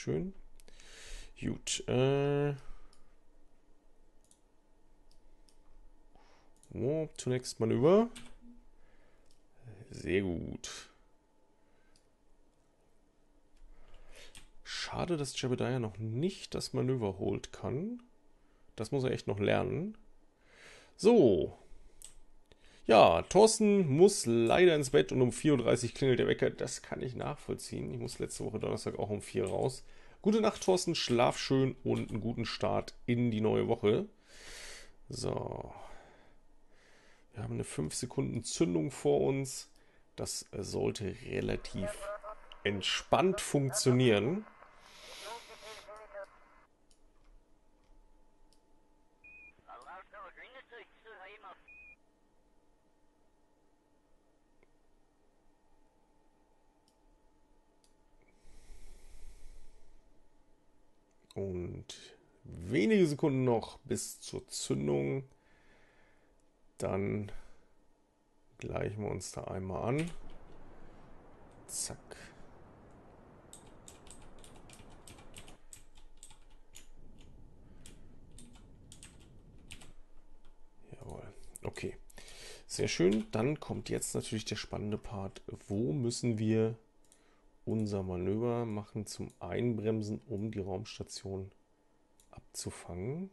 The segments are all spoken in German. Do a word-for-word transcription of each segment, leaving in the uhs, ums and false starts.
schön. Gut. Äh, Warp to next Manöver. Sehr gut. Schade, dass Jebediah noch nicht das Manöver holt kann. Das muss er echt noch lernen. So. Ja, Thorsten muss leider ins Bett und um vier Uhr dreißig klingelt der Wecker. Das kann ich nachvollziehen. Ich muss letzte Woche Donnerstag auch um vier raus. Gute Nacht, Thorsten. Schlaf schön und einen guten Start in die neue Woche. So. Wir haben eine fünf Sekunden Zündung vor uns. Das sollte relativ entspannt funktionieren. Und wenige Sekunden noch bis zur Zündung. Dann gleichen wir uns da einmal an. Zack. Jawohl. Okay. Sehr schön. Dann kommt jetzt natürlich der spannende Part. Wo müssen wir unser Manöver machen zum Einbremsen, um die Raumstation abzufangen?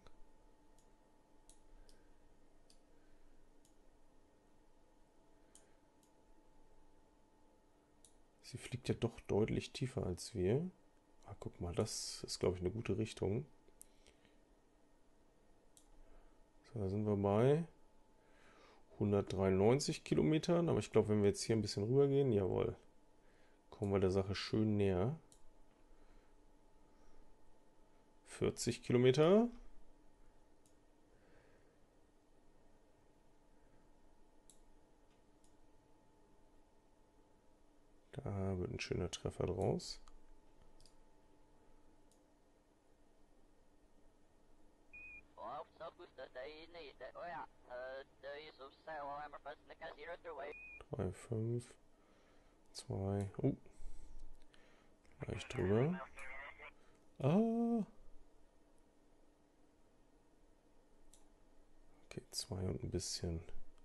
Sie fliegt ja doch deutlich tiefer als wir. Ah, guck mal, das ist, glaube ich, eine gute Richtung. So, da sind wir bei hundertdreiundneunzig Kilometern. Aber ich glaube, wenn wir jetzt hier ein bisschen rüber gehen, jawohl, kommen wir der Sache schön näher. vierzig Kilometer. Da wird ein schöner Treffer draus. drei, fünf, zwei, oh, gleich drüber. Ah. Okay, zwei und ein bisschen.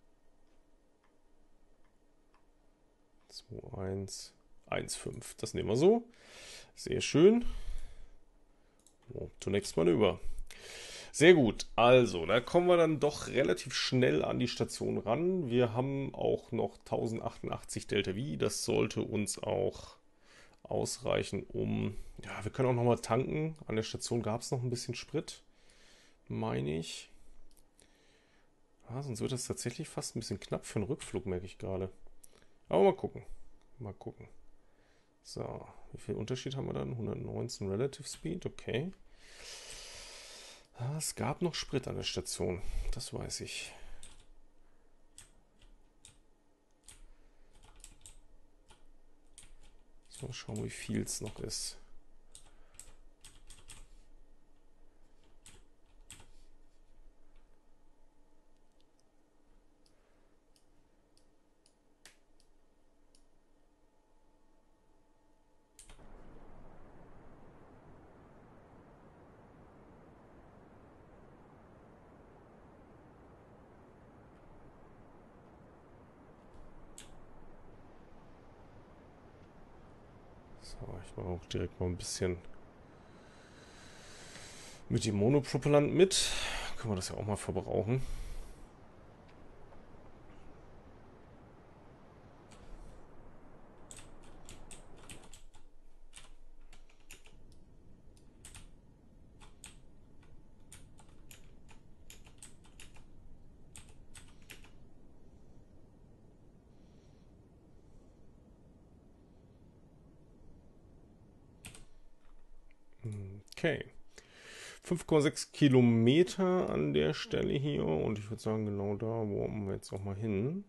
zwei, eins, eins, fünf. Das nehmen wir so. Sehr schön. Oh, zunächst Manöver. Sehr gut. Also, da kommen wir dann doch relativ schnell an die Station ran. Wir haben auch noch tausendachthundertachtzig Delta V. Das sollte uns auch ausreichen, um... Ja, wir können auch noch mal tanken. An der Station gab es noch ein bisschen Sprit, meine ich. Ah, sonst wird das tatsächlich fast ein bisschen knapp für einen Rückflug, merke ich gerade. Aber mal gucken. Mal gucken. So, wie viel Unterschied haben wir dann? hundertneunzehn Relative Speed, okay. Ah, es gab noch Sprit an der Station, das weiß ich. So, mal schauen, wie viel es noch ist. So, ich mache auch direkt mal ein bisschen mit dem Monopropellant mit. Können wir das ja auch mal verbrauchen. Okay. fünf Komma sechs Kilometer an der Stelle hier. Und ich würde sagen, genau da warpen wir jetzt auch mal hin.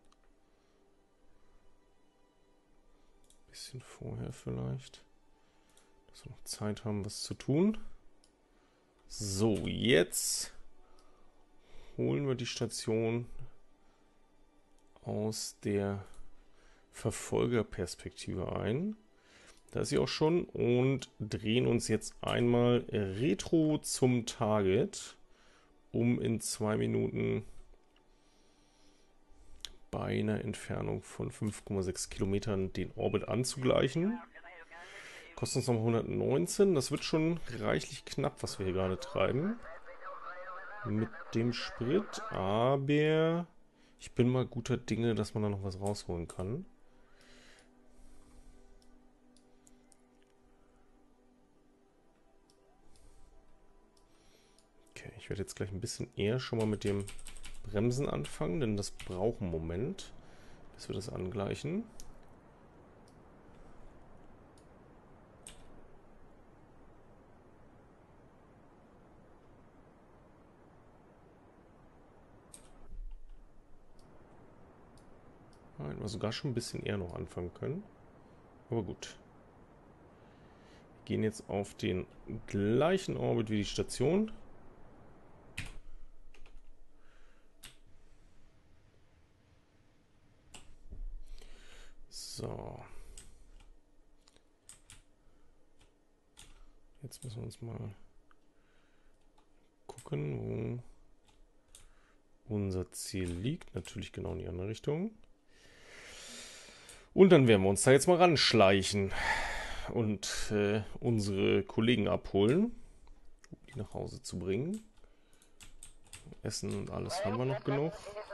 Bisschen vorher vielleicht. Dass wir noch Zeit haben, was zu tun. So, jetzt holen wir die Station aus der Verfolgerperspektive ein. Da ist sie auch schon und drehen uns jetzt einmal Retro zum Target, um in zwei Minuten bei einer Entfernung von fünf Komma sechs Kilometern den Orbit anzugleichen. Kostet uns noch hundertneunzehn. Das wird schon reichlich knapp, was wir hier gerade treiben. Mit dem Sprit. Aber ich bin mal guter Dinge, dass man da noch was rausholen kann. Okay, ich werde jetzt gleich ein bisschen eher schon mal mit dem Bremsen anfangen, denn das braucht einen Moment, bis wir das angleichen. Hätten wir sogar schon ein bisschen eher noch anfangen können. Aber gut. Wir gehen jetzt auf den gleichen Orbit wie die Station. So. Jetzt müssen wir uns mal gucken, wo unser Ziel liegt. Natürlich genau in die andere Richtung. Und dann werden wir uns da jetzt mal ranschleichen und äh, unsere Kollegen abholen, um die nach Hause zu bringen. Essen und alles haben wir noch genug.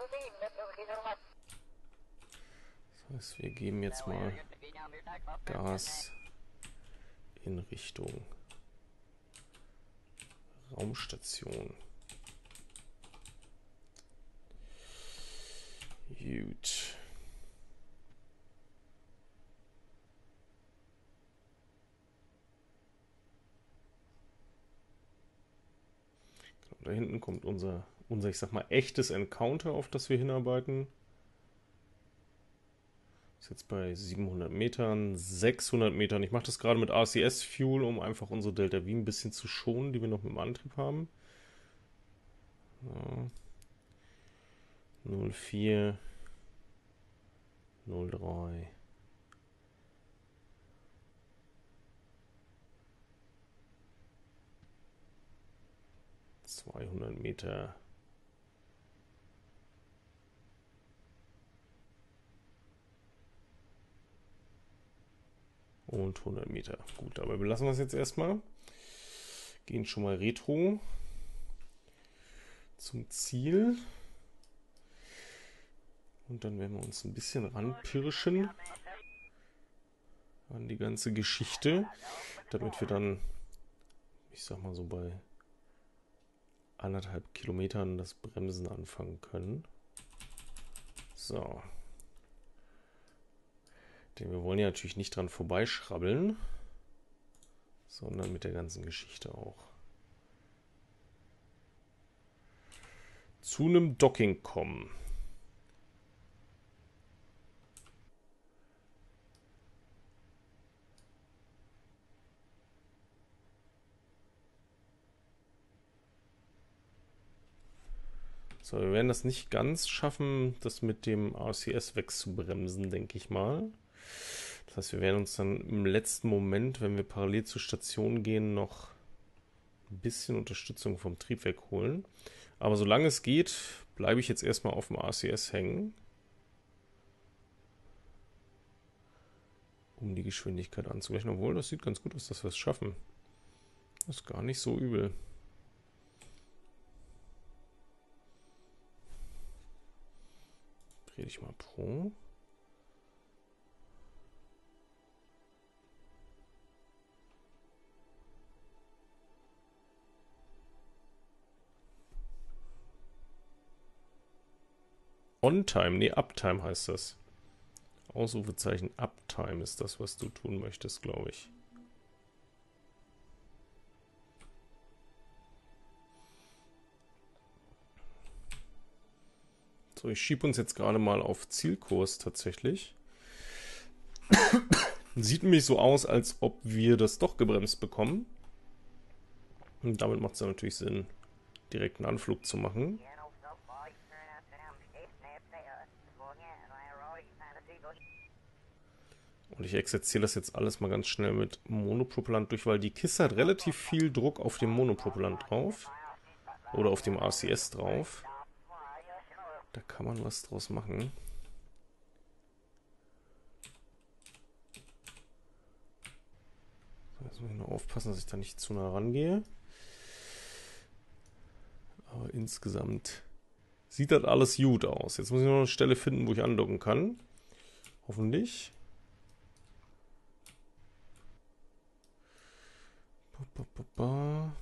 Das heißt, wir geben jetzt mal Gas in Richtung Raumstation. Gut. Da hinten kommt unser, unser, ich sag mal, echtes Encounter, auf das wir hinarbeiten. Ist jetzt bei siebenhundert Metern, sechshundert Metern. Ich mache das gerade mit R C S-Fuel, um einfach unsere Delta V ein bisschen zu schonen, die wir noch mit dem Antrieb haben. So. null vier, null drei. zweihundert Meter. Und hundert Meter. Gut, aber wir lassen das jetzt erstmal. Gehen schon mal Retro zum Ziel. Und dann werden wir uns ein bisschen ranpirschen an die ganze Geschichte, damit wir dann, ich sag mal so bei anderthalb Kilometern das Bremsen anfangen können. So. Denn wir wollen ja natürlich nicht dran vorbeischrabbeln, sondern mit der ganzen Geschichte auch zu einem Docking kommen. So, wir werden das nicht ganz schaffen, das mit dem R C S wegzubremsen, denke ich mal. Das heißt, wir werden uns dann im letzten Moment, wenn wir parallel zur Station gehen, noch ein bisschen Unterstützung vom Triebwerk holen. Aber solange es geht, bleibe ich jetzt erstmal auf dem R C S hängen, um die Geschwindigkeit anzugleichen. Obwohl, das sieht ganz gut aus, dass wir es schaffen. Das ist gar nicht so übel. Dreh dich mal Pro. On-Time, nee, Uptime heißt das. Ausrufezeichen Uptime ist das, was du tun möchtest, glaube ich. So, ich schiebe uns jetzt gerade mal auf Zielkurs tatsächlich. Sieht nämlich so aus, als ob wir das doch gebremst bekommen. Und damit macht es ja natürlich Sinn, direkt einen Anflug zu machen. Und ich exerziere das jetzt alles mal ganz schnell mit Monopropellant durch, weil die Kiste hat relativ viel Druck auf dem Monopropellant drauf. Oder auf dem R C S drauf. Da kann man was draus machen. So, jetzt muss ich nur aufpassen, dass ich da nicht zu nah rangehe. Aber insgesamt sieht das alles gut aus. Jetzt muss ich noch eine Stelle finden, wo ich andocken kann. Hoffentlich. Ba, ba, ba, ba.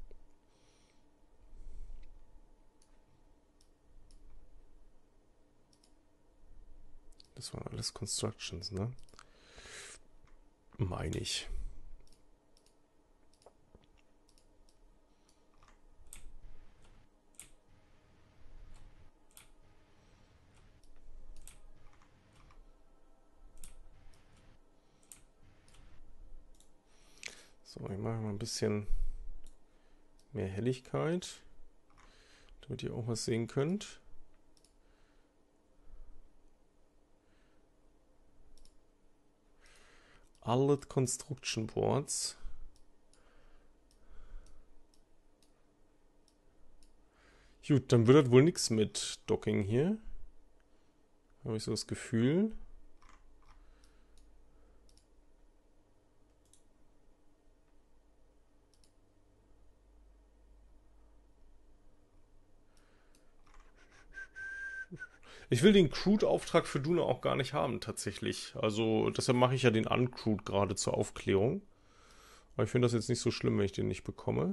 Das waren alles Constructions, ne? Meine ich. So, ich mache mal ein bisschen mehr Helligkeit, damit ihr auch was sehen könnt. Alle Construction Boards. Gut, dann wird das wohl nichts mit Docking hier. Habe ich so das Gefühl. Ich will den Crude-Auftrag für Duna auch gar nicht haben, tatsächlich. Also, deshalb mache ich ja den Uncrude gerade zur Aufklärung. Aber ich finde das jetzt nicht so schlimm, wenn ich den nicht bekomme.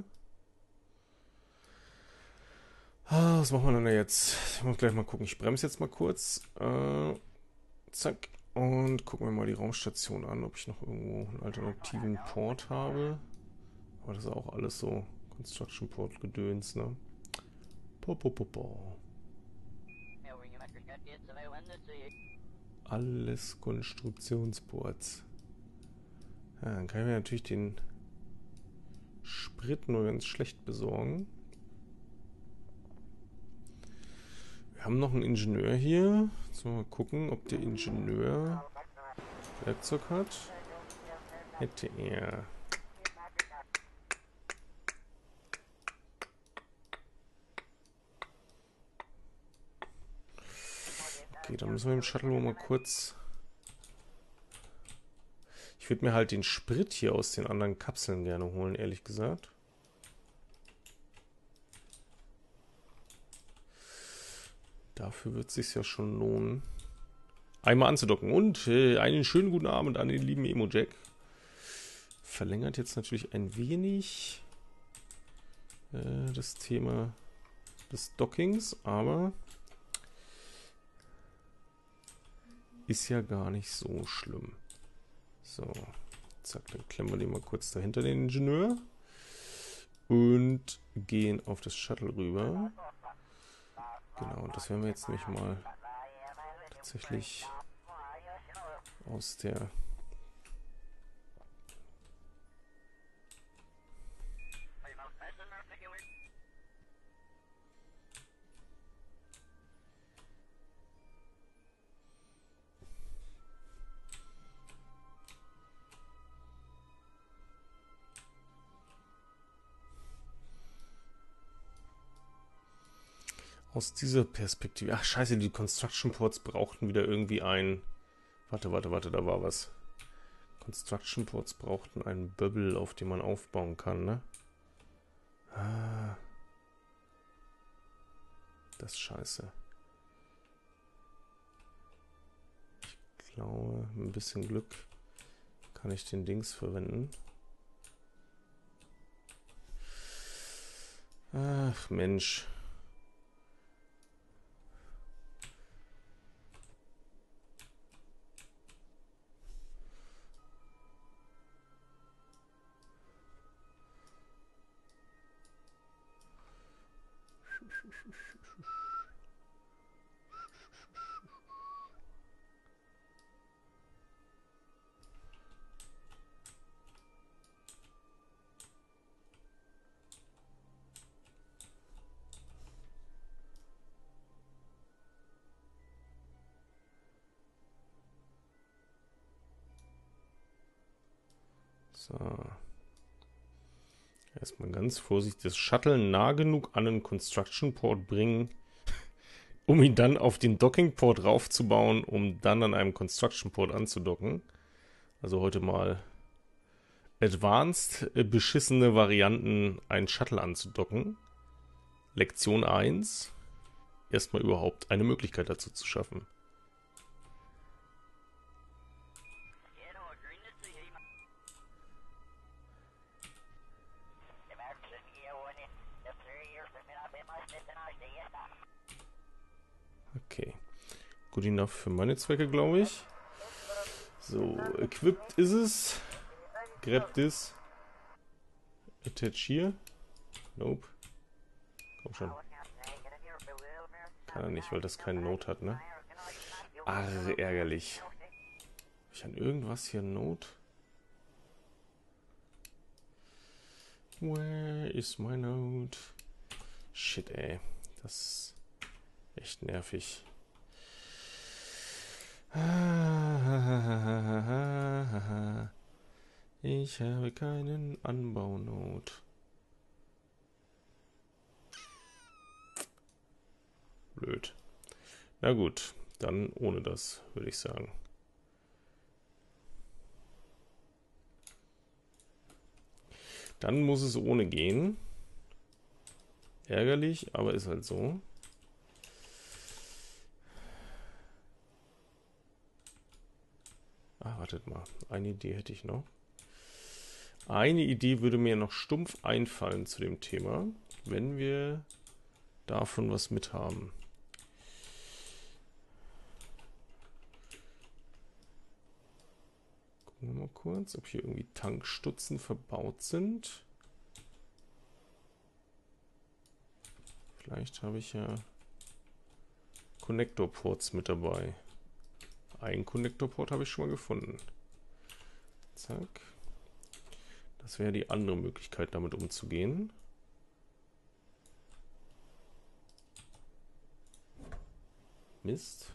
Ah, was machen wir denn jetzt? Ich muss gleich mal gucken. Ich bremse jetzt mal kurz. Äh, zack. Und gucken wir mal die Raumstation an, ob ich noch irgendwo einen alternativen Port habe. Aber das ist auch alles so Construction Port Gedöns, ne? Po, po, po, po. Alles Konstruktionsports. Ja, dann kann ich mir natürlich den Sprit nur ganz schlecht besorgen. Wir haben noch einen Ingenieur hier. So, mal gucken, ob der Ingenieur Werkzeug hat. Hätte er. Okay, dann müssen wir im Shuttle mal kurz... Ich würde mir halt den Sprit hier aus den anderen Kapseln gerne holen, ehrlich gesagt. Dafür wird es sich ja schon lohnen, einmal anzudocken. Und äh, einen schönen guten Abend an den lieben Emo-Jack. Verlängert jetzt natürlich ein wenig äh, das Thema des Dockings, aber ist ja gar nicht so schlimm. So, zack, dann klemmen wir den mal kurz dahinter, den Ingenieur. Und gehen auf das Shuttle rüber. Genau, und das werden wir jetzt nämlich mal tatsächlich aus der... Aus dieser Perspektive... Ach, scheiße, die Construction Ports brauchten wieder irgendwie ein... Warte, warte, warte, da war was. Construction Ports brauchten einen Bubble, auf dem man aufbauen kann, ne? Ah. Das ist scheiße. Ich glaube, mit ein bisschen Glück kann ich den Dings verwenden. Ach, Mensch. So. Erstmal ganz vorsichtig das Shuttle nah genug an den Construction Port bringen, um ihn dann auf den Docking Port raufzubauen, um dann an einem Construction Port anzudocken. Also heute mal advanced, äh, beschissene Varianten, einen Shuttle anzudocken. Lektion eins. Erstmal überhaupt eine Möglichkeit dazu zu schaffen. Okay. Good enough für meine Zwecke, glaube ich. So, equipped ist es. Grab this. Attach hier. Nope. Komm schon. Kann er nicht, weil das keinen Note hat, ne? Arr, ärgerlich. Habe ich an irgendwas hier Note? Where is my note? Shit, ey. Das ist echt nervig. Ich habe keinen Anbaunot. Blöd. Na gut, dann ohne das, würde ich sagen. Dann muss es ohne gehen. Ärgerlich, aber ist halt so. Ah, wartet mal. Eine Idee hätte ich noch. Eine Idee würde mir noch stumpf einfallen zu dem Thema, wenn wir davon was mit haben. Gucken wir mal kurz, ob hier irgendwie Tankstutzen verbaut sind. Vielleicht habe ich ja Connector-Ports mit dabei. Einen Connector-Port habe ich schon mal gefunden. Zack. Das wäre die andere Möglichkeit, damit umzugehen. Mist.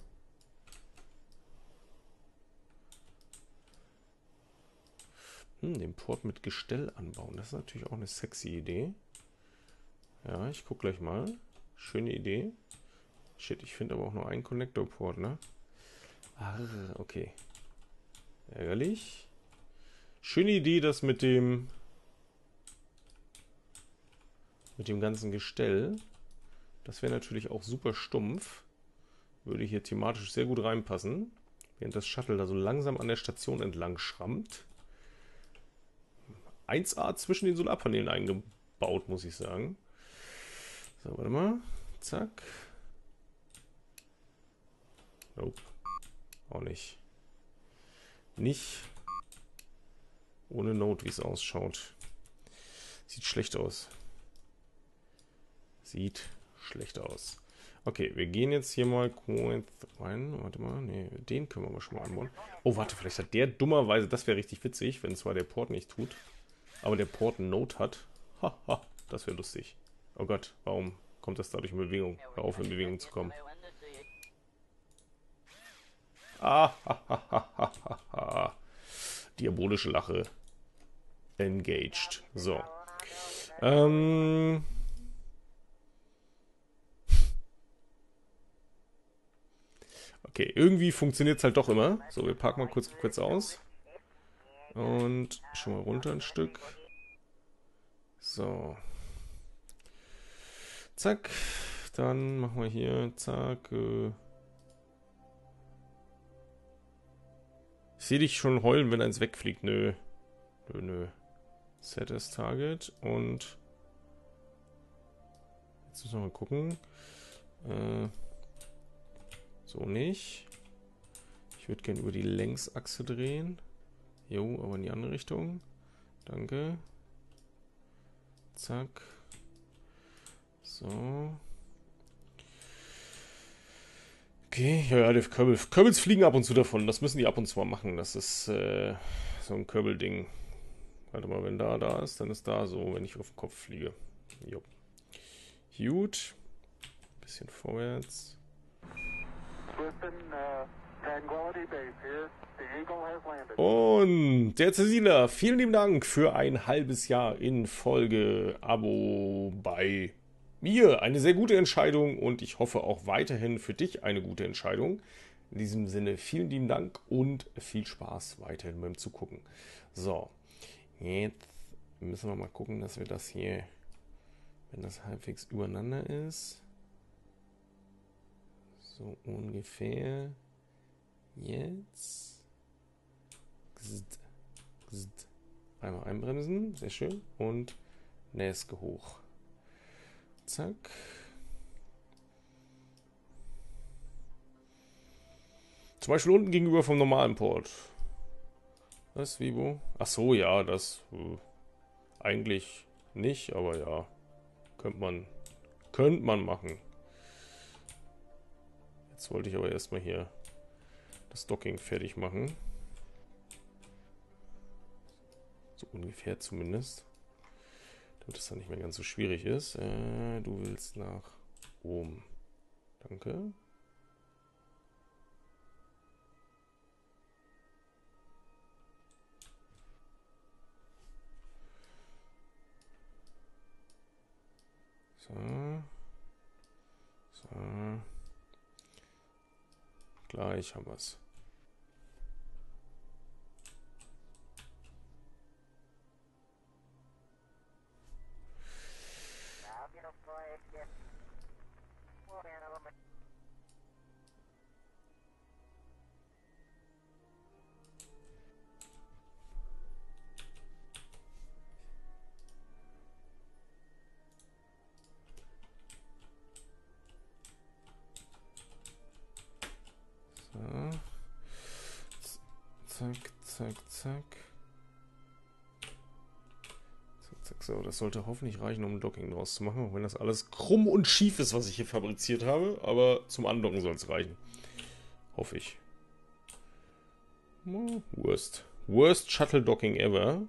Hm, den Port mit Gestell anbauen. Das ist natürlich auch eine sexy Idee. Ja, ich gucke gleich mal. Schöne Idee. Shit, ich finde aber auch nur einen Connector-Port, ne? Ah, okay. Ärgerlich. Schöne Idee, das mit dem mit dem ganzen Gestell. Das wäre natürlich auch super stumpf. Würde hier thematisch sehr gut reinpassen. Während das Shuttle da so langsam an der Station entlang schrammt. eins A zwischen den Solarpanelen eingebaut, muss ich sagen. So, warte mal. Zack. Nope. Auch nicht. Nicht ohne Note, wie es ausschaut. Sieht schlecht aus. Sieht schlecht aus. Okay, wir gehen jetzt hier mal rein. Warte mal, nee, den können wir mal schon mal anbauen. Oh, warte, vielleicht hat der dummerweise, das wäre richtig witzig, wenn zwar der Port nicht tut, aber der Port eine Note hat. Haha, das wäre lustig. Oh Gott, warum kommt das dadurch in Bewegung? Hör auf, in Bewegung zu kommen. Ah, ha, ha, ha, ha, ha. Diabolische Lache. Engaged. So. Ähm. Okay, irgendwie funktioniert es halt doch immer. So, wir parken mal kurz, kurz aus. Und schon mal runter ein Stück. So. Zack. Dann machen wir hier, zack. Äh ich sehe dich schon heulen, wenn eins wegfliegt. Nö. Nö, nö. Set as Target. Und jetzt müssen wir mal gucken. Äh so nicht. Ich würde gerne über die Längsachse drehen. Jo, aber in die andere Richtung. Danke. Zack. So. Okay, ja, die Körbel. Körbels fliegen ab und zu davon. Das müssen die ab und zu mal machen. Das ist äh, so ein Körbelding. Warte mal, wenn da da ist, dann ist da so, wenn ich auf den Kopf fliege. Jo. Gut. Bisschen vorwärts. Listen, uh, Tranquility, Und der Cecilia, vielen lieben Dank für ein halbes Jahr in Folge Abo bei mir. Eine sehr gute Entscheidung und ich hoffe auch weiterhin für dich eine gute Entscheidung. In diesem Sinne vielen lieben Dank und viel Spaß weiterhin beim Zugucken. So, jetzt müssen wir mal gucken, dass wir das hier, wenn das halbwegs übereinander ist, so ungefähr jetzt. Einmal einbremsen, sehr schön. Und Näske hoch. Zack. Zum Beispiel unten gegenüber vom normalen Port. Was, wie, wo? Ach so, ja, das äh, eigentlich nicht, aber ja. Könnte man, könnte man machen. Jetzt wollte ich aber erstmal hier das Docking fertig machen. So ungefähr zumindest. Damit es dann nicht mehr ganz so schwierig ist. Äh, du willst nach oben. Danke. So. So. Gleich haben wir es. Zack, zack, zack. Zack, zack, so. Das sollte hoffentlich reichen, um ein Docking draus zu machen, auch wenn das alles krumm und schief ist, was ich hier fabriziert habe. Aber zum Andocken soll es reichen. Hoffe ich. Worst. Worst Shuttle Docking ever.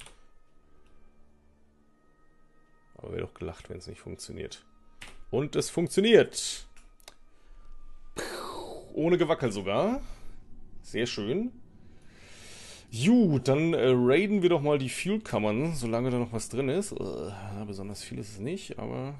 Aber wäre doch gelacht, wenn es nicht funktioniert. Und es funktioniert. Ohne Gewackel sogar. Sehr schön. Gut, dann äh, raiden wir doch mal die Fuel-Kammern, solange da noch was drin ist. Uh, besonders viel ist es nicht, aber...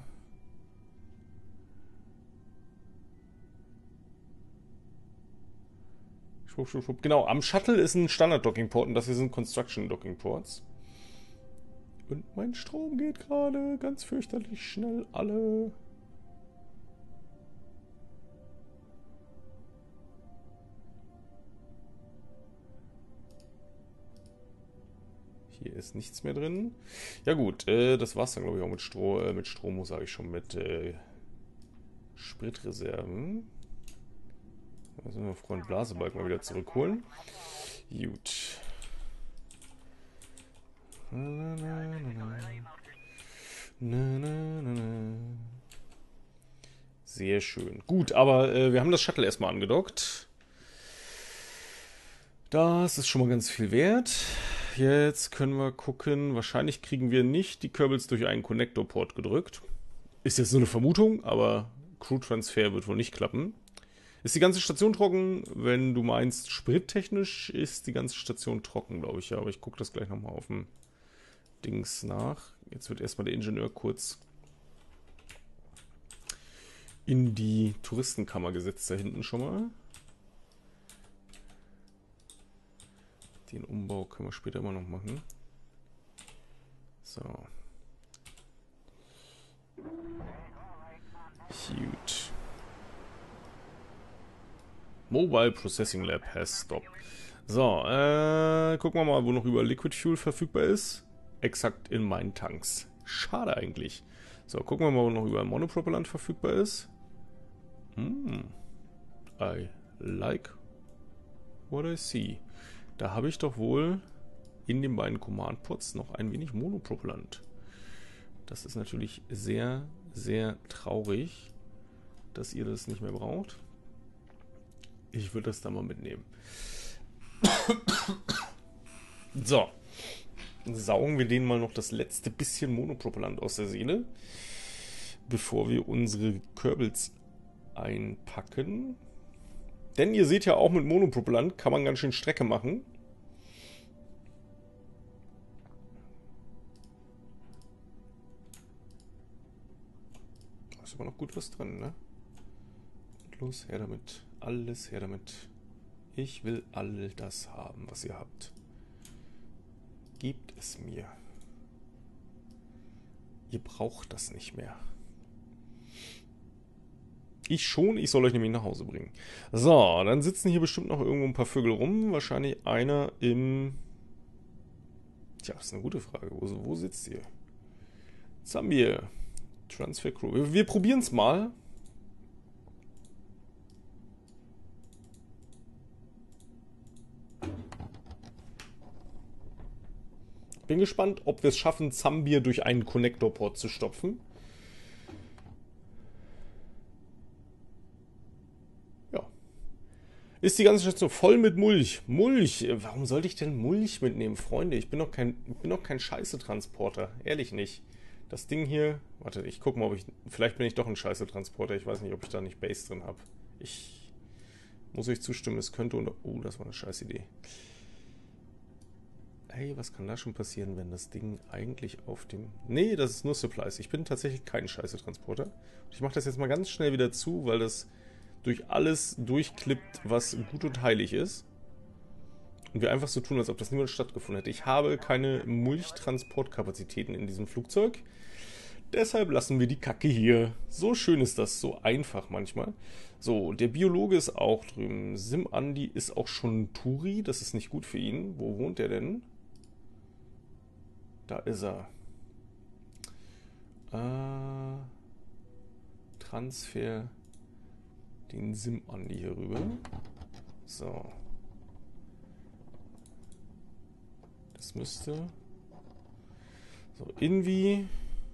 Schwupp, schwupp, schwupp. Genau, am Shuttle ist ein Standard-Docking-Port und das hier sind Construction-Docking-Ports. Und mein Strom geht gerade ganz fürchterlich schnell alle. Hier ist nichts mehr drin. Ja gut, äh, das war's dann glaube ich auch mit Strom, äh, mit Strom, sage ich schon, mit äh, Spritreserven. Also wir Freund Blasebalg mal wieder zurückholen. Gut. Na, na, na, na, na, na. Sehr schön. Gut, aber äh, wir haben das Shuttle erstmal angedockt. Das ist schon mal ganz viel wert. Jetzt können wir gucken. Wahrscheinlich kriegen wir nicht die Kerbals durch einen Connector-Port gedrückt. Ist jetzt nur eine Vermutung, aber Crew-Transfer wird wohl nicht klappen. Ist die ganze Station trocken? Wenn du meinst, sprittechnisch ist die ganze Station trocken, glaube ich. Ja, aber ich gucke das gleich nochmal auf dem Dings nach. Jetzt wird erstmal der Ingenieur kurz in die Touristenkammer gesetzt, da hinten schon mal. Den Umbau können wir später immer noch machen. So. Gut. Mobile Processing Lab has stopped. So, äh, gucken wir mal, wo noch über Liquid Fuel verfügbar ist. Exakt in meinen Tanks. Schade eigentlich. So, gucken wir mal, wo noch über Monopropellant verfügbar ist. Hm. I like what I see. Da habe ich doch wohl in den beiden Command-Pods noch ein wenig Monopropellant. Das ist natürlich sehr, sehr traurig, dass ihr das nicht mehr braucht. Ich würde das da mal mitnehmen. So. Saugen wir denen mal noch das letzte bisschen Monopropellant aus der Seele, bevor wir unsere Kerbals einpacken. Denn ihr seht ja auch mit Monopropellant kann man ganz schön Strecke machen. Da ist aber noch gut was drin, ne? Los, her damit. Alles her damit. Ich will all das haben, was ihr habt. Gebt es mir. Ihr braucht das nicht mehr. Ich schon, ich soll euch nämlich nach Hause bringen. So, dann sitzen hier bestimmt noch irgendwo ein paar Vögel rum. Wahrscheinlich einer im... Tja, das ist eine gute Frage. Wo, wo sitzt ihr? Zambia. Transfer Crew. Wir, wir probieren es mal. Bin gespannt, ob wir es schaffen, Zambia durch einen Connector-Port zu stopfen. Ja. Ist die ganze Station voll mit Mulch. Mulch. Warum sollte ich denn Mulch mitnehmen, Freunde? Ich bin doch kein, ich bin doch kein Scheiße-Transporter. Ehrlich nicht. Das Ding hier... Warte, ich gucke mal, ob ich... Vielleicht bin ich doch ein Scheiße-Transporter. Ich weiß nicht, ob ich da nicht Base drin habe. Ich muss euch zustimmen, es könnte... Unter oh, das war eine scheiß Idee. Hey, was kann da schon passieren, wenn das Ding eigentlich auf dem... Nee, das ist nur Supplies. Ich bin tatsächlich kein Scheiße-Transporter. Ich mache das jetzt mal ganz schnell wieder zu, weil das durch alles durchklippt, was gut und heilig ist. Und wir einfach so tun, als ob das niemals stattgefunden hätte. Ich habe keine Mulchtransportkapazitäten in diesem Flugzeug. Deshalb lassen wir die Kacke hier. So schön ist das, so einfach manchmal. So, der Biologe ist auch drüben. Sim Andi ist auch schon Turi. Das ist nicht gut für ihn. Wo wohnt er denn? Da ist er. Äh, Transfer den Sim Andi hier rüber. So. Das müsste... So, Invi...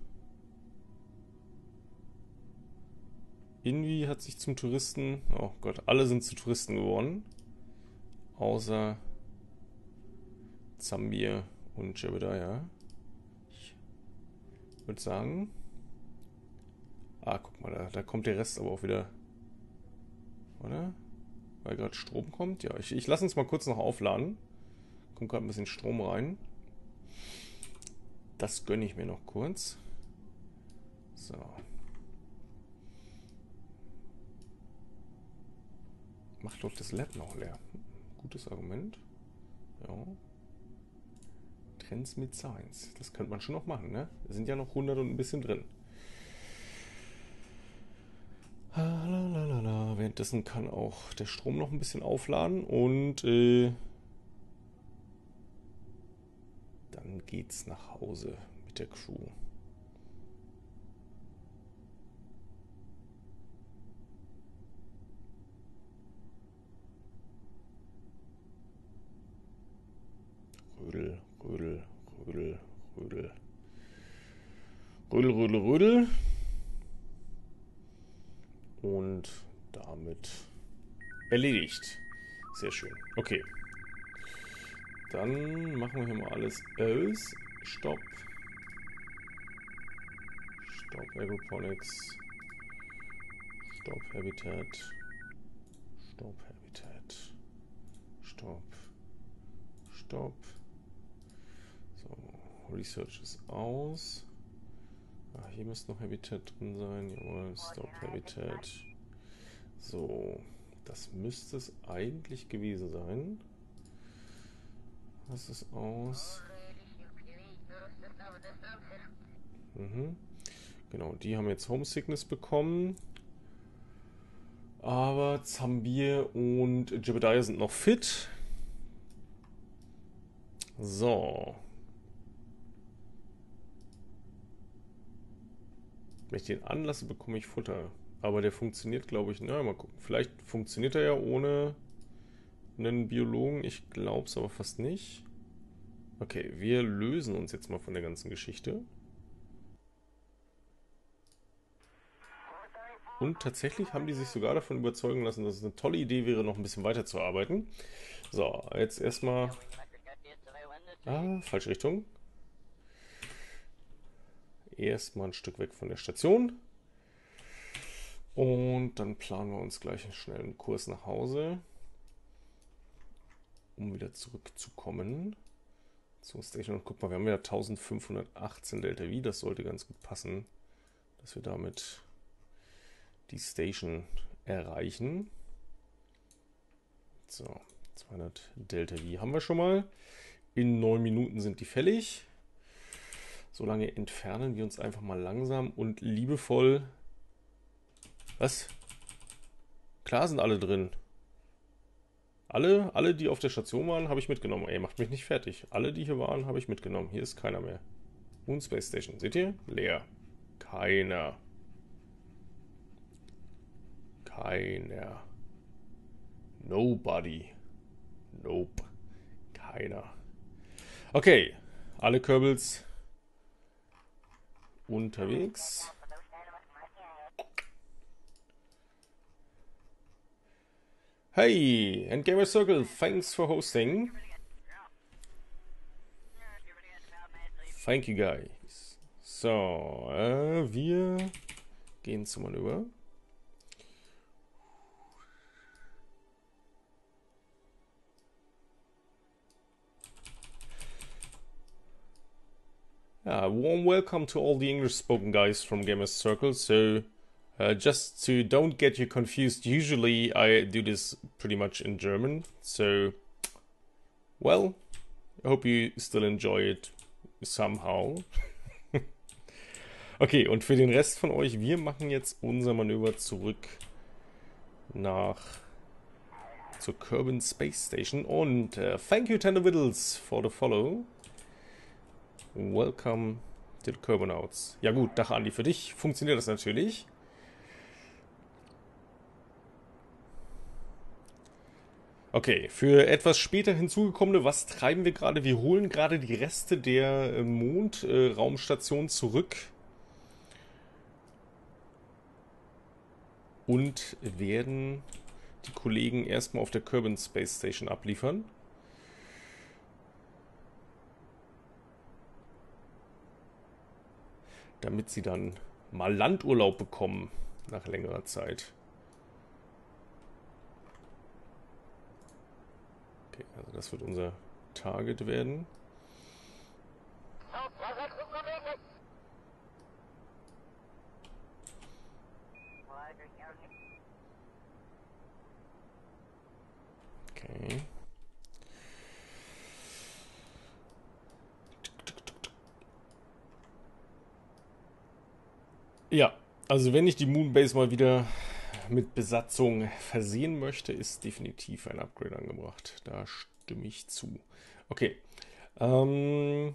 Invi hat sich zum Touristen... Oh Gott, alle sind zu Touristen geworden. Außer Zambia und Jebediah. Ich würde sagen... Ah, guck mal, da, da kommt der Rest aber auch wieder... Oder? Weil gerade Strom kommt. Ja, ich, ich lasse uns mal kurz noch aufladen. Kommt gerade ein bisschen Strom rein. Das gönne ich mir noch kurz. So. Macht doch das Lab noch leer. Gutes Argument. Ja. Trends mit Science. Das könnte man schon noch machen, ne? Da sind ja noch hundert und ein bisschen drin. Lalalala. Währenddessen kann auch der Strom noch ein bisschen aufladen und äh, dann geht's nach Hause mit der Crew. Rödel, Rödel, Rödel, Rödel. Rödel, Rödel, Rödel. Und damit erledigt. Sehr schön. Okay. Dann machen wir hier mal alles aus. Stopp. Stopp Aeroponics. Stopp Habitat. Stopp Habitat. Stopp. Stopp. So, Research ist aus. Ah, hier müsste noch Habitat drin sein. Jawohl, Stop Habitat. So, das müsste es eigentlich gewesen sein. Was ist aus? Mhm. Genau, die haben jetzt Homesickness bekommen. Aber Zambir und Jebediah sind noch fit. So. Wenn ich den anlasse, bekomme ich Futter. Aber der funktioniert, glaube ich, na, mal gucken. Vielleicht funktioniert er ja ohne einen Biologen. Ich glaube es aber fast nicht. Okay, wir lösen uns jetzt mal von der ganzen Geschichte. Und tatsächlich haben die sich sogar davon überzeugen lassen, dass es eine tolle Idee wäre, noch ein bisschen weiter zu arbeiten. So, jetzt erstmal... Ah, falsche Richtung. Erstmal ein Stück weg von der Station. Und dann planen wir uns gleich einen schnellen Kurs nach Hause, um wieder zurückzukommen zur Station. Und guck mal, wir haben ja eintausendfünfhundertachtzehn Delta V, das sollte ganz gut passen, dass wir damit die Station erreichen. So, zweihundert Delta V haben wir schon mal. In neun Minuten sind die fällig. Solange entfernen wir uns einfach mal langsam und liebevoll. Was? Klar sind alle drin. Alle, alle, die auf der Station waren, habe ich mitgenommen. Ey, macht mich nicht fertig. Alle, die hier waren, habe ich mitgenommen. Hier ist keiner mehr. Moon Space Station. Seht ihr? Leer. Keiner. Keiner. Nobody. Nope. Keiner. Okay. Alle Kerbals unterwegs. Hey, and Gamer Circle, thanks for hosting. Thank you guys. So, äh, wir gehen zum Manöver. Yeah, warm welcome to all the English-spoken guys from Gamer Circle. So, uh, just to don't get you confused, usually I do this pretty much in German. So, well, I hope you still enjoy it somehow. Okay, und für den Rest von euch, wir machen jetzt unser Manöver zurück nach zur Kerbin Space Station. Und uh, thank you, Tender Vittles, for the follow. Welcome to the Kerbinauts. Ja gut, Dach Andi, für dich funktioniert das natürlich. Okay, für etwas später hinzugekommene, was treiben wir gerade? Wir holen gerade die Reste der Mondraumstation äh, zurück. Und werden die Kollegen erstmal auf der Kerbin Space Station abliefern. Damit sie dann mal Landurlaub bekommen nach längerer Zeit. Okay, also das wird unser Target werden. Okay. Ja, also wenn ich die Moonbase mal wieder mit Besatzung versehen möchte, ist definitiv ein Upgrade angebracht. Da stimme ich zu. Okay. Ähm,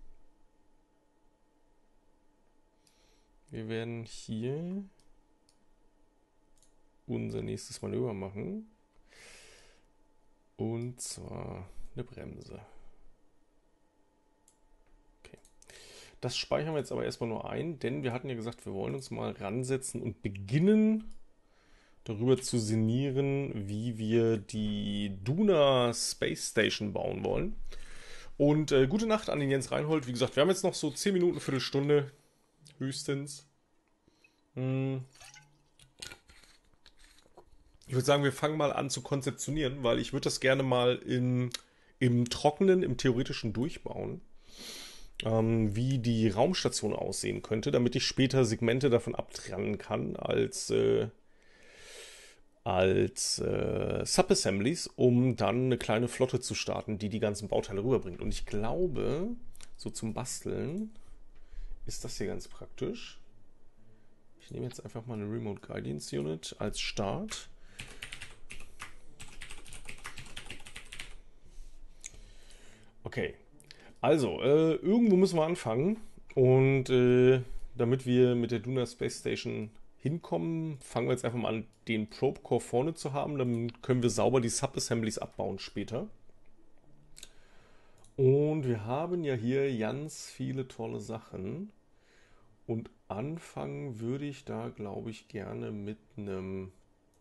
wir werden hier unser nächstes Manöver machen. Und zwar eine Bremse. Okay. Das speichern wir jetzt aber erstmal nur ein, denn wir hatten ja gesagt, wir wollen uns mal ransetzen und beginnen darüber zu sinnieren, wie wir die Duna Space Station bauen wollen. Und äh, gute Nacht an den Jens Reinhold. Wie gesagt, wir haben jetzt noch so zehn Minuten, Viertelstunde höchstens. Hm. Ich würde sagen, wir fangen mal an zu konzeptionieren, weil ich würde das gerne mal in, im Trockenen, im Theoretischen durchbauen, ähm, wie die Raumstation aussehen könnte, damit ich später Segmente davon abtrennen kann als... Äh, als äh, Subassemblies, um dann eine kleine Flotte zu starten, die die ganzen Bauteile rüberbringt. Und ich glaube, so zum Basteln ist das hier ganz praktisch. Ich nehme jetzt einfach mal eine Remote Guidance Unit als Start. Okay, also äh, irgendwo müssen wir anfangen. Und äh, damit wir mit der Duna Space Station hinkommen, fangen wir jetzt einfach mal an, den Probe Core vorne zu haben. Dann können wir sauber die Subassemblies abbauen später. Und wir haben ja hier ganz viele tolle Sachen. Und anfangen würde ich da, glaube ich, gerne mit einem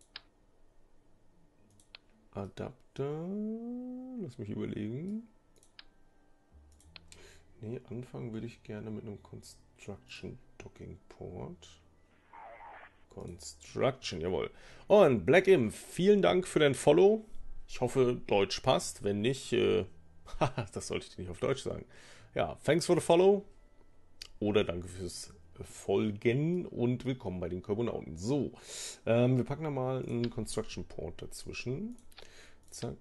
Adapter. Lass mich überlegen. Nee, anfangen würde ich gerne mit einem Construction Docking Port. Construction, jawohl. Und Black Imp, vielen Dank für dein Follow. Ich hoffe, Deutsch passt. Wenn nicht, äh, das sollte ich dir nicht auf Deutsch sagen. Ja, thanks for the follow. Oder danke fürs Folgen und willkommen bei den Carbonauten. So, ähm, wir packen da mal einen Construction Port dazwischen. Zack.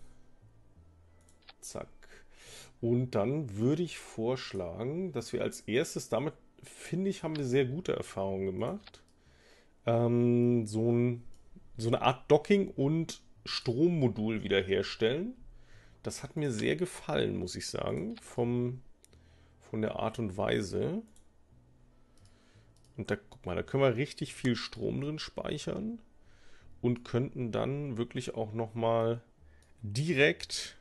Zack. Und dann würde ich vorschlagen, dass wir als erstes, damit finde ich, haben wir sehr gute Erfahrungen gemacht, ähm, so, ein, so eine Art Docking- und Strommodul wiederherstellen. Das hat mir sehr gefallen, muss ich sagen, vom, von der Art und Weise. Und da, guck mal, da können wir richtig viel Strom drin speichern und könnten dann wirklich auch nochmal direkt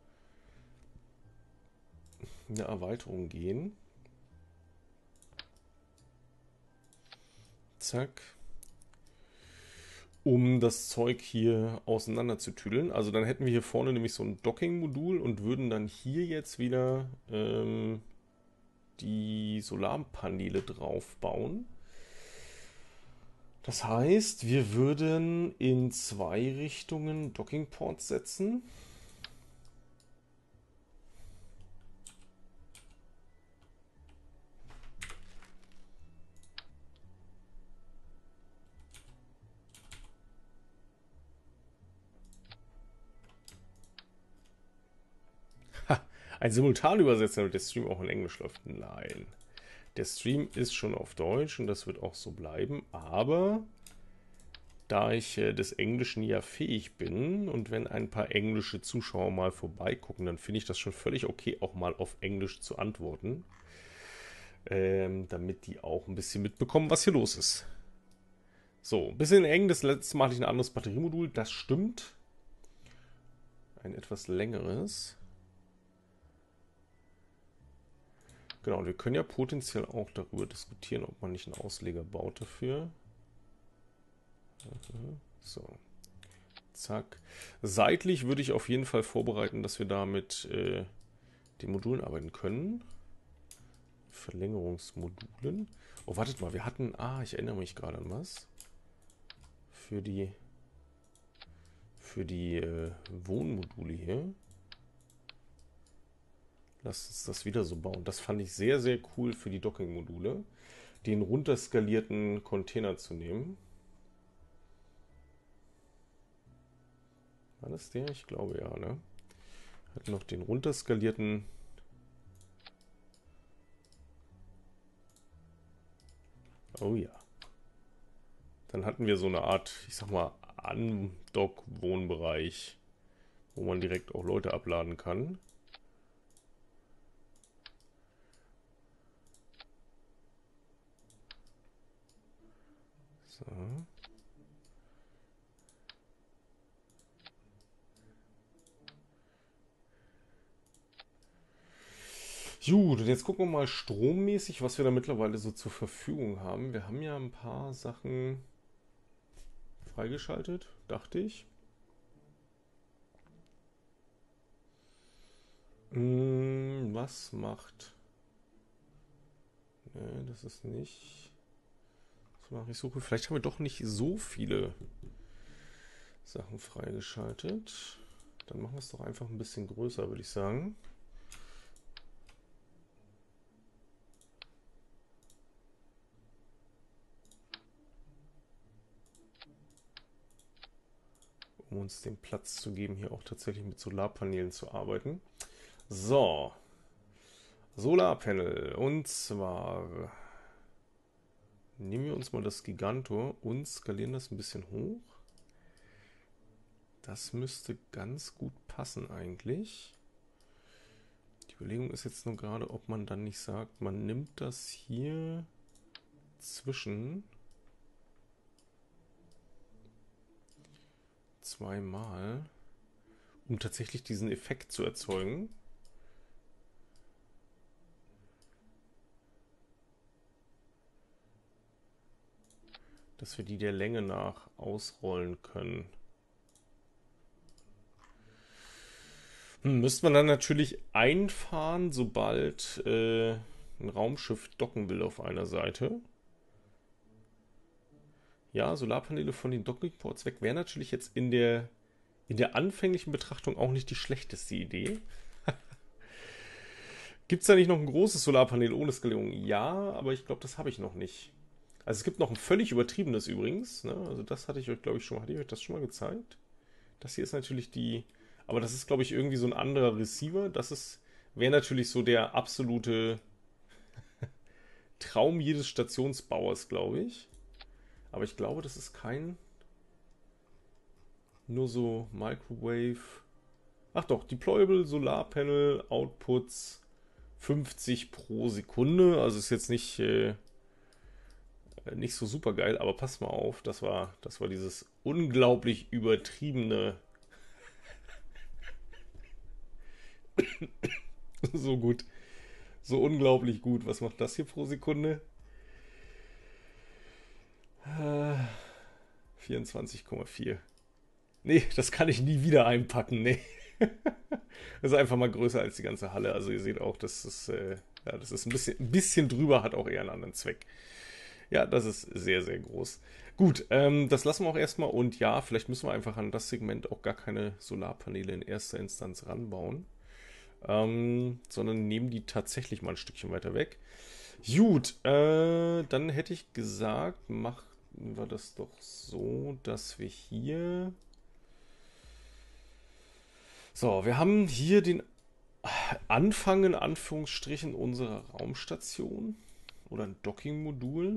eine Erweiterung gehen. Zack. Um das Zeug hier auseinander zu tüdeln. Also dann hätten wir hier vorne nämlich so ein Docking-Modul und würden dann hier jetzt wieder ähm, die Solarpaneele drauf bauen. Das heißt, wir würden in zwei Richtungen Docking-Ports setzen. Ein Simultanübersetzer, damit der Stream auch in Englisch läuft. Nein. Der Stream ist schon auf Deutsch und das wird auch so bleiben. Aber da ich äh, des Englischen ja fähig bin und wenn ein paar englische Zuschauer mal vorbeigucken, dann finde ich das schon völlig okay, auch mal auf Englisch zu antworten. Ähm, damit die auch ein bisschen mitbekommen, was hier los ist. So, ein bisschen eng. Das letzte Mal hatte ich ein anderes Batteriemodul. Das stimmt. Ein etwas längeres. Genau, und wir können ja potenziell auch darüber diskutieren, ob man nicht einen Ausleger baut dafür. So. Zack. Seitlich würde ich auf jeden Fall vorbereiten, dass wir da mit äh, den Modulen arbeiten können. Verlängerungsmodulen. Oh, wartet mal, wir hatten... Ah, ich erinnere mich gerade an was. Für die... Für die äh, Wohnmodule hier. Lass uns das wieder so bauen. Das fand ich sehr, sehr cool für die Docking-Module. Den runterskalierten Container zu nehmen. War das der? Ich glaube ja, ne? Hat noch den runterskalierten... Oh ja. Dann hatten wir so eine Art, ich sag mal, Undock-Wohnbereich, wo man direkt auch Leute abladen kann. So. Gut, und jetzt gucken wir mal strommäßig, was wir da mittlerweile so zur Verfügung haben. Wir haben ja ein paar Sachen freigeschaltet, dachte ich. Hm, was macht... Ne, das ist nicht... Wonach ich suche. Vielleicht haben wir doch nicht so viele Sachen freigeschaltet. Dann machen wir es doch einfach ein bisschen größer, würde ich sagen. Um uns den Platz zu geben, hier auch tatsächlich mit Solarpanelen zu arbeiten. So. Solarpanel. Und zwar nehmen wir uns mal das Gigantor und skalieren das ein bisschen hoch. Das müsste ganz gut passen eigentlich. Die Überlegung ist jetzt nur gerade, ob man dann nicht sagt, man nimmt das hier zwischen zweimal, um tatsächlich diesen Effekt zu erzeugen. Dass wir die der Länge nach ausrollen können. Hm, müsste man dann natürlich einfahren, sobald äh, ein Raumschiff docken will auf einer Seite. Ja, Solarpaneele von den Dockingports weg wäre natürlich jetzt in der, in der anfänglichen Betrachtung auch nicht die schlechteste Idee. Gibt es da nicht noch ein großes Solarpanel ohne Skalierung? Ja, aber ich glaube, das habe ich noch nicht. Also es gibt noch ein völlig übertriebenes übrigens. Ne? Also das hatte ich euch, glaube ich, schon mal. Hatte ich euch das schon mal gezeigt? Das hier ist natürlich die. Aber das ist, glaube ich, irgendwie so ein anderer Receiver. Das ist, wäre natürlich so der absolute Traum jedes Stationsbauers, glaube ich. Aber ich glaube, das ist kein. Nur so Microwave. Ach doch, Deployable Solarpanel Outputs fünfzig pro Sekunde. Also ist jetzt nicht. Äh, nicht so super geil, aber passt mal auf, das war, das war dieses unglaublich übertriebene. So gut. So unglaublich gut. Was macht das hier pro Sekunde? Äh, vierundzwanzig Komma vier. Nee, das kann ich nie wieder einpacken. Nee. Das ist einfach mal größer als die ganze Halle. Also ihr seht auch, das ist, äh, ja, das ist ein bisschen, ein bisschen drüber, hat auch eher einen anderen Zweck. Ja, das ist sehr, sehr groß. Gut, ähm, das lassen wir auch erstmal. Und ja, vielleicht müssen wir einfach an das Segment auch gar keine Solarpaneele in erster Instanz ranbauen. Ähm, sondern nehmen die tatsächlich mal ein Stückchen weiter weg. Gut, äh, dann hätte ich gesagt, machen wir das doch so, dass wir hier. So, wir haben hier den Anfang in Anführungsstrichen unserer Raumstation oder ein Docking-Modul.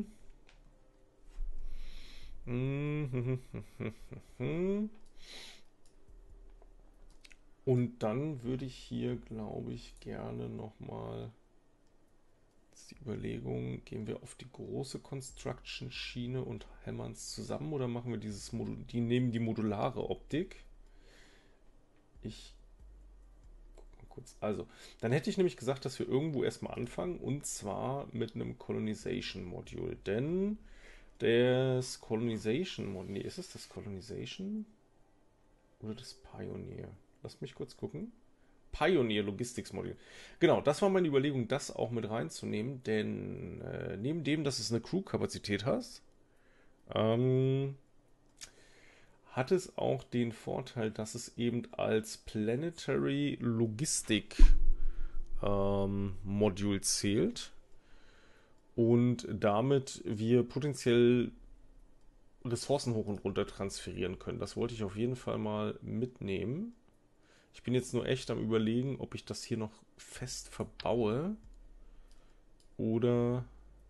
Und dann würde ich hier, glaube ich, gerne nochmal die Überlegung, gehen wir auf die große Construction-Schiene und hämmern es zusammen oder machen wir dieses Modul, die nehmen die modulare Optik. Ich guck mal kurz. Also, dann hätte ich nämlich gesagt, dass wir irgendwo erstmal anfangen und zwar mit einem Colonization-Modul. Denn das Colonization-Modul, nee, ist es das Colonization oder das Pioneer? Lasst mich kurz gucken. Pioneer Logistics Modul. Genau, das war meine Überlegung, das auch mit reinzunehmen, denn äh, neben dem, dass es eine Crew-Kapazität hat, ähm, hat es auch den Vorteil, dass es eben als Planetary Logistic ähm, Modul zählt und damit wir potenziell Ressourcen hoch und runter transferieren können. Das wollte ich auf jeden Fall mal mitnehmen. Ich bin jetzt nur echt am Überlegen, ob ich das hier noch fest verbaue. Oder.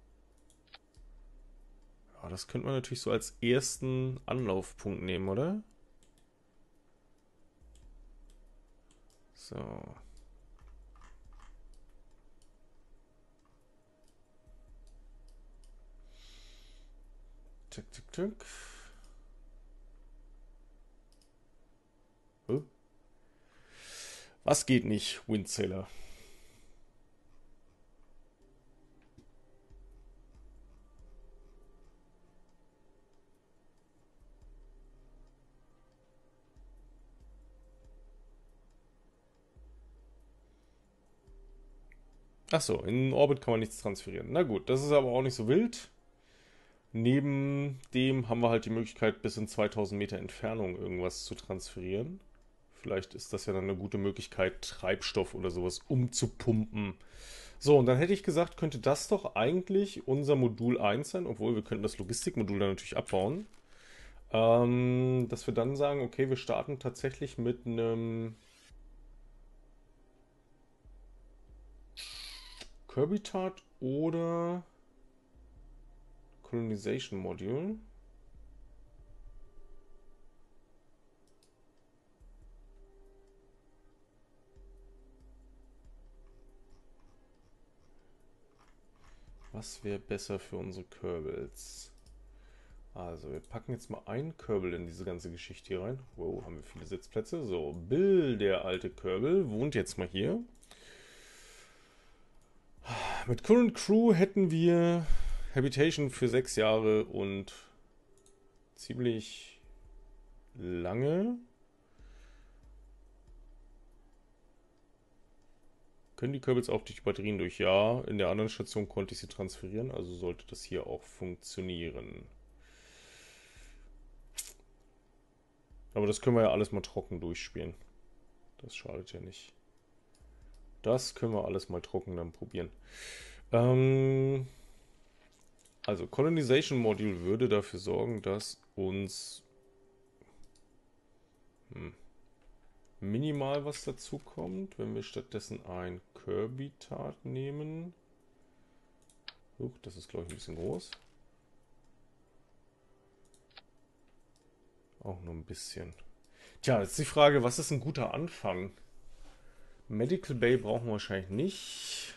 Ja, das könnte man natürlich so als ersten Anlaufpunkt nehmen, oder? So. Tick, tick, tick. Huh? Was geht nicht, Windsailor? Achso, in Orbit kann man nichts transferieren. Na gut, das ist aber auch nicht so wild. Neben dem haben wir halt die Möglichkeit, bis in zweitausend Meter Entfernung irgendwas zu transferieren. Vielleicht ist das ja dann eine gute Möglichkeit, Treibstoff oder sowas umzupumpen. So, und dann hätte ich gesagt, könnte das doch eigentlich unser Modul eins sein, obwohl wir könnten das Logistikmodul dann natürlich abbauen. Ähm, dass wir dann sagen, okay, wir starten tatsächlich mit einem Kirby-Tart oder Colonization Module. Was wäre besser für unsere Kerbals? Also, wir packen jetzt mal einen Kerbal in diese ganze Geschichte hier rein. Wow, haben wir viele Sitzplätze. So, Bill, der alte Kerbal, wohnt jetzt mal hier. Mit Current Crew hätten wir Habitation für sechs Jahre und ziemlich lange. Können die Kerbals auch durch die Batterien durch? Ja, in der anderen Station konnte ich sie transferieren, also sollte das hier auch funktionieren. Aber das können wir ja alles mal trocken durchspielen. Das schadet ja nicht. Das können wir alles mal trocken dann probieren. Ähm, also, Colonization Module würde dafür sorgen, dass uns hm, minimal was dazu kommt, wenn wir stattdessen ein Kirby-Tart nehmen. Huch, das ist, glaube ich, ein bisschen groß. Auch nur ein bisschen. Tja, jetzt ist die Frage, was ist ein guter Anfang? Medical Bay brauchen wir wahrscheinlich nicht.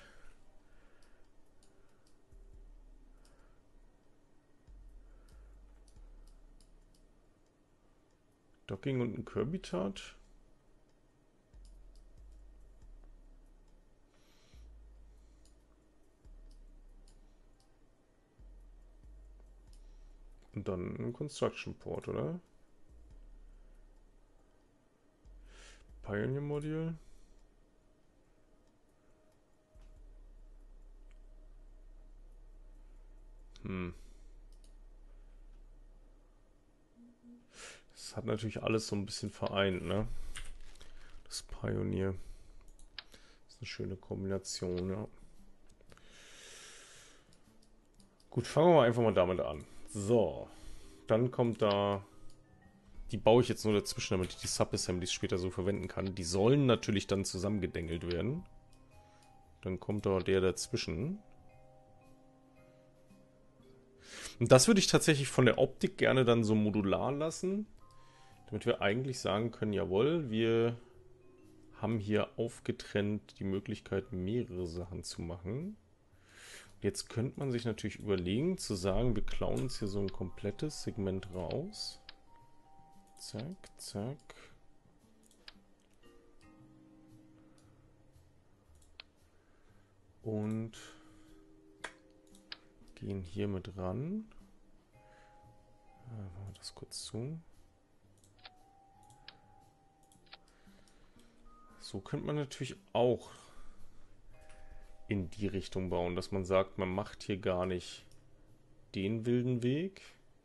Docking und ein Kirby-Tart. Und dann ein Construction Port, oder? Pioneer Module. Hm. Das hat natürlich alles so ein bisschen vereint, ne? Das Pioneer. Das ist eine schöne Kombination, ja. Gut, fangen wir mal einfach mal damit an. So. Dann kommt da. Die baue ich jetzt nur dazwischen, damit ich die Sub-Assemblies später so verwenden kann. Die sollen natürlich dann zusammengedengelt werden. Dann kommt da der dazwischen. Und das würde ich tatsächlich von der Optik gerne dann so modular lassen. Damit wir eigentlich sagen können, jawohl, wir haben hier aufgetrennt die Möglichkeit, mehrere Sachen zu machen. Jetzt könnte man sich natürlich überlegen, zu sagen, wir klauen uns hier so ein komplettes Segment raus. Zack, zack. Und gehen hier mit ran. Machen wir das kurz zu. So könnte man natürlich auch in die Richtung bauen, dass man sagt, man macht hier gar nicht den wilden Weg.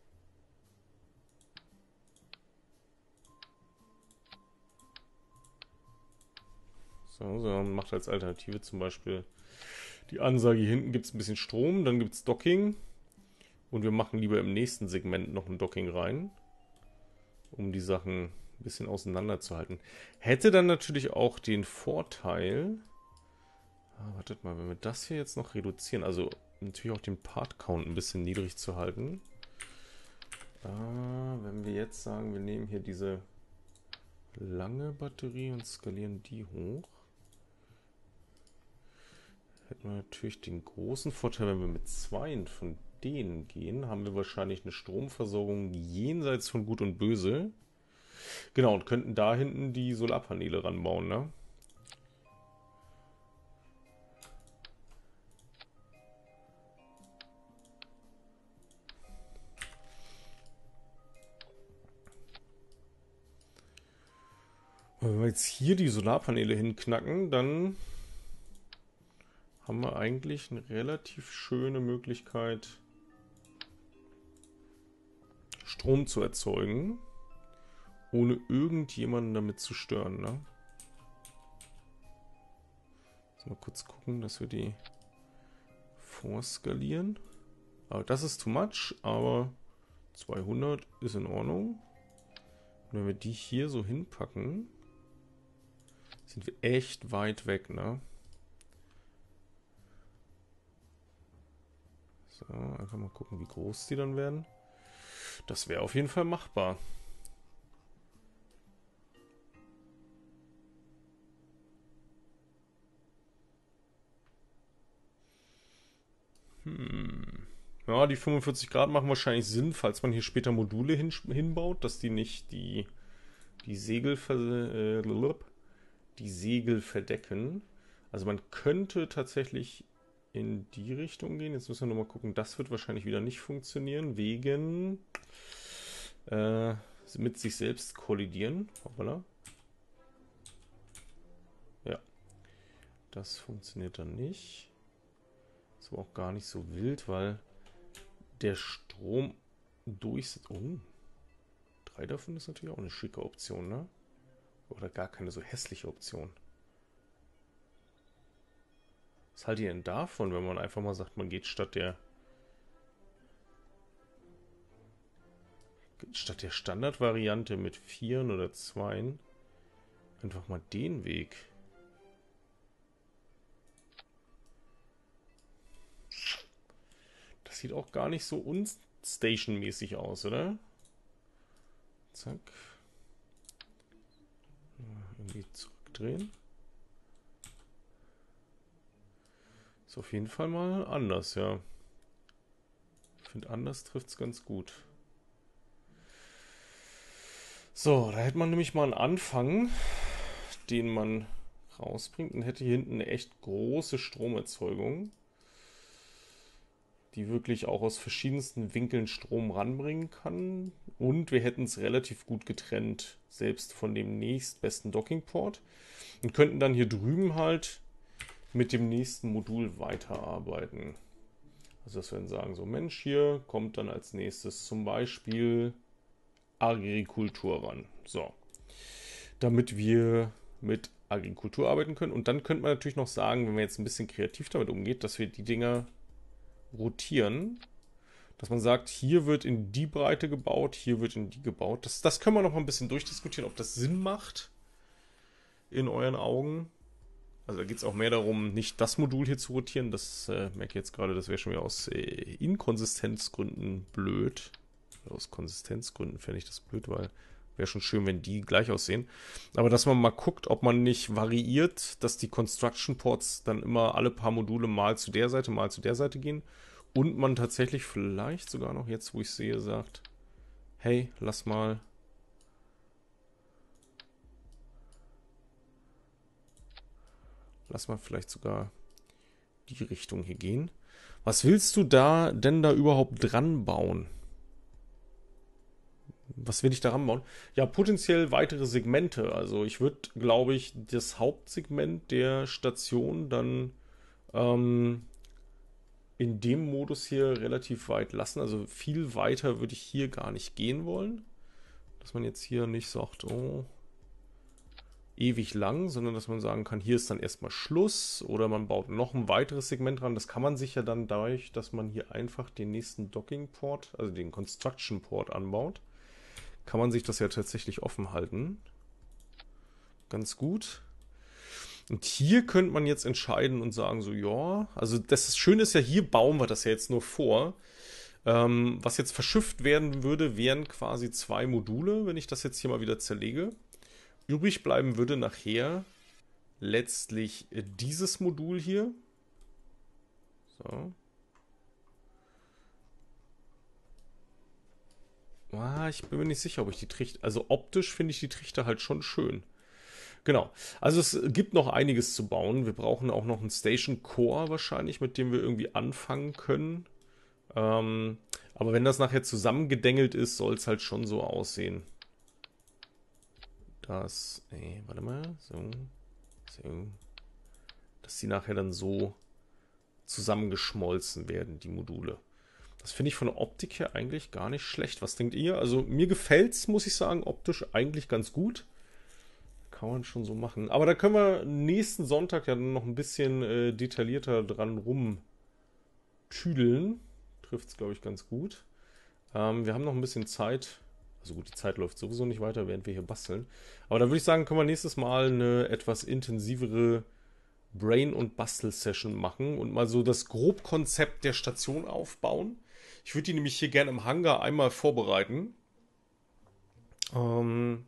So, sondern macht als Alternative zum Beispiel die Ansage, hier hinten gibt es ein bisschen Strom, dann gibt es Docking. Und wir machen lieber im nächsten Segment noch ein Docking rein, um die Sachen ein bisschen auseinanderzuhalten. Hätte dann natürlich auch den Vorteil, ah, wartet mal, wenn wir das hier jetzt noch reduzieren, also natürlich auch den Part-Count ein bisschen niedrig zu halten. Ah, wenn wir jetzt sagen, wir nehmen hier diese lange Batterie und skalieren die hoch, hätten wir natürlich den großen Vorteil, wenn wir mit zweien von denen gehen, haben wir wahrscheinlich eine Stromversorgung jenseits von Gut und Böse. Genau, und könnten da hinten die Solarpaneele ranbauen, ne? Wenn wir jetzt hier die Solarpaneele hinknacken, dann haben wir eigentlich eine relativ schöne Möglichkeit, Strom zu erzeugen, ohne irgendjemanden damit zu stören, ne? Jetzt mal kurz gucken, dass wir die vorskalieren. Aber das ist too much, aber zweihundert ist in Ordnung. Und wenn wir die hier so hinpacken, sind wir echt weit weg, ne? So, einfach mal gucken, wie groß die dann werden. Das wäre auf jeden Fall machbar. Hm. Ja, die fünfundvierzig Grad machen wahrscheinlich Sinn, falls man hier später Module hin, hinbaut, dass die nicht die, die Segel ver, äh, die Segel verdecken. Also man könnte tatsächlich in die Richtung gehen. Jetzt müssen wir nochmal gucken. Das wird wahrscheinlich wieder nicht funktionieren, wegen äh, mit sich selbst kollidieren. Hoppala. Ja. Das funktioniert dann nicht. Ist aber auch gar nicht so wild, weil der Strom durchsetzt. Oh. Drei davon ist natürlich auch eine schicke Option, ne? Oder gar keine so hässliche Option. Was haltet ihr denn davon, wenn man einfach mal sagt, man geht statt der statt der Standardvariante mit Vieren oder Zweien einfach mal den Weg. Das sieht auch gar nicht so unstation-mäßig aus, oder? Zack. Irgendwie zurückdrehen. Ist auf jeden Fall mal anders, ja. Ich finde, anders trifft es ganz gut. So, da hätte man nämlich mal einen Anfang, den man rausbringt und hätte hier hinten eine echt große Stromerzeugung, die wirklich auch aus verschiedensten Winkeln Strom ranbringen kann. Und wir hätten es relativ gut getrennt, selbst von dem nächstbesten Dockingport. Und könnten dann hier drüben halt mit dem nächsten Modul weiterarbeiten. Also dass wir dann sagen, so Mensch, hier kommt dann als nächstes zum Beispiel Agrikultur ran. So. Damit wir mit Agrikultur arbeiten können. Und dann könnte man natürlich noch sagen, wenn man jetzt ein bisschen kreativ damit umgeht, dass wir die Dinger rotieren. Dass man sagt, hier wird in die Breite gebaut, hier wird in die gebaut. Das, das können wir noch mal ein bisschen durchdiskutieren, ob das Sinn macht in euren Augen. Also da geht es auch mehr darum, nicht das Modul hier zu rotieren. Das äh, merke ich jetzt gerade, das wäre schon wieder aus äh, Inkonsistenzgründen blöd. Aus Konsistenzgründen fände ich das blöd, weil wäre schon schön, wenn die gleich aussehen. Aber dass man mal guckt, ob man nicht variiert, dass die Construction Ports dann immer alle paar Module mal zu der Seite, mal zu der Seite gehen. Und man tatsächlich vielleicht sogar noch jetzt, wo ich sehe, sagt, hey, lass mal lass mal vielleicht sogar die Richtung hier gehen. Was willst du da denn da überhaupt dran bauen? Was will ich daran bauen? Ja, potenziell weitere Segmente. Also ich würde, glaube ich, das Hauptsegment der Station dann ähm, in dem Modus hier relativ weit lassen. Also viel weiter würde ich hier gar nicht gehen wollen. Dass man jetzt hier nicht sagt, oh, ewig lang, sondern dass man sagen kann, hier ist dann erstmal Schluss oder man baut noch ein weiteres Segment ran. Das kann man sich ja dann dadurch, dass man hier einfach den nächsten Docking-Port, also den Construction-Port anbaut, kann man sich das ja tatsächlich offen halten. Ganz gut. Und hier könnte man jetzt entscheiden und sagen so, ja, also das Schöne ist ja, hier bauen wir das ja jetzt nur vor. Ähm, was jetzt verschifft werden würde, wären quasi zwei Module, wenn ich das jetzt hier mal wieder zerlege. Übrig bleiben würde nachher letztlich dieses Modul hier. So. Ah, ich bin mir nicht sicher, ob ich die Trichter... Also optisch finde ich die Trichter halt schon schön. Genau. Also es gibt noch einiges zu bauen. Wir brauchen auch noch einen Station Core wahrscheinlich, mit dem wir irgendwie anfangen können. Ähm, aber wenn das nachher zusammengedengelt ist, soll es halt schon so aussehen. Das, nee, warte mal, so, so, dass die nachher dann so zusammengeschmolzen werden, die Module. Das finde ich von der Optik her eigentlich gar nicht schlecht. Was denkt ihr? Also mir gefällt es, muss ich sagen, optisch eigentlich ganz gut. Kann man schon so machen. Aber da können wir nächsten Sonntag ja noch ein bisschen äh, detaillierter dran rumtüdeln. Trifft es, glaube ich, ganz gut. Ähm, wir haben noch ein bisschen Zeit. Also gut, die Zeit läuft sowieso nicht weiter, während wir hier basteln. Aber da würde ich sagen, können wir nächstes Mal eine etwas intensivere Brain- und Bastel-Session machen und mal so das Grobkonzept der Station aufbauen. Ich würde die nämlich hier gerne im Hangar einmal vorbereiten. Ähm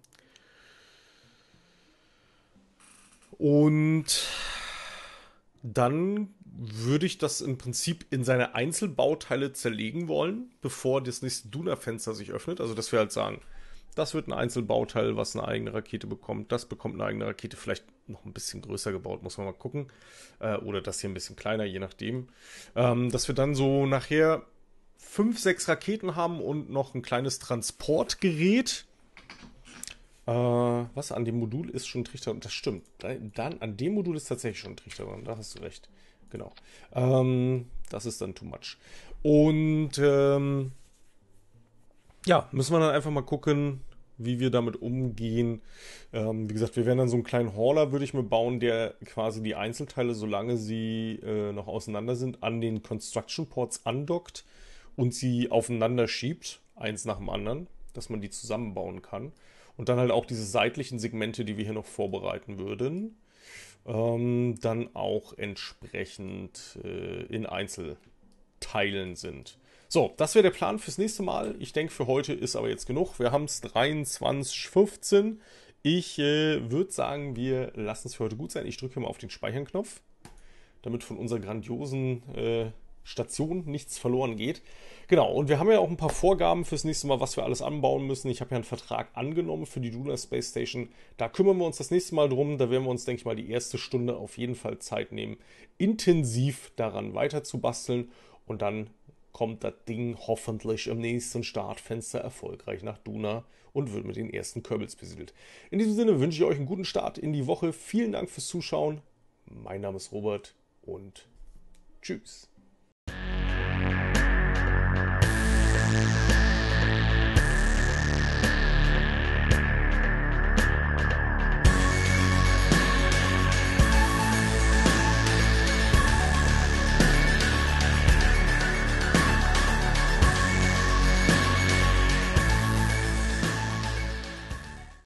und dann würde ich das im Prinzip in seine Einzelbauteile zerlegen wollen, bevor das nächste Duna-Fenster sich öffnet. Also, dass wir halt sagen, das wird ein Einzelbauteil, was eine eigene Rakete bekommt. Das bekommt eine eigene Rakete, vielleicht noch ein bisschen größer gebaut, muss man mal gucken. Äh, oder das hier ein bisschen kleiner, je nachdem. Ähm, dass wir dann so nachher fünf, sechs Raketen haben und noch ein kleines Transportgerät. Äh, was? An dem Modul ist schon ein Trichter. Und das stimmt. Dann, an dem Modul ist tatsächlich schon ein Trichter dran. Da hast du recht. Genau. Ähm, das ist dann too much. Und ähm, ja, müssen wir dann einfach mal gucken, wie wir damit umgehen. Ähm, wie gesagt, wir werden dann so einen kleinen Hauler, würde ich mir bauen, der quasi die Einzelteile, solange sie äh, noch auseinander sind, an den Construction Ports andockt und sie aufeinander schiebt, eins nach dem anderen, dass man die zusammenbauen kann. Und dann halt auch diese seitlichen Segmente, die wir hier noch vorbereiten würden, ähm, dann auch entsprechend äh, in Einzelteilen sind. So, das wäre der Plan fürs nächste Mal. Ich denke, für heute ist aber jetzt genug. Wir haben es dreiundzwanzig Uhr fünfzehn. Ich äh, würde sagen, wir lassen es für heute gut sein. Ich drücke mal auf den Speichern-Knopf, damit von unserer grandiosen äh, Station nichts verloren geht. Genau, und wir haben ja auch ein paar Vorgaben fürs nächste Mal, was wir alles anbauen müssen. Ich habe ja einen Vertrag angenommen für die Lunar Space Station. Da kümmern wir uns das nächste Mal drum. Da werden wir uns, denke ich mal, die erste Stunde auf jeden Fall Zeit nehmen, intensiv daran weiter zu basteln. Und dann kommt das Ding hoffentlich im nächsten Startfenster erfolgreich nach Duna und wird mit den ersten Kerbals besiedelt. In diesem Sinne wünsche ich euch einen guten Start in die Woche. Vielen Dank fürs Zuschauen. Mein Name ist Robert und tschüss.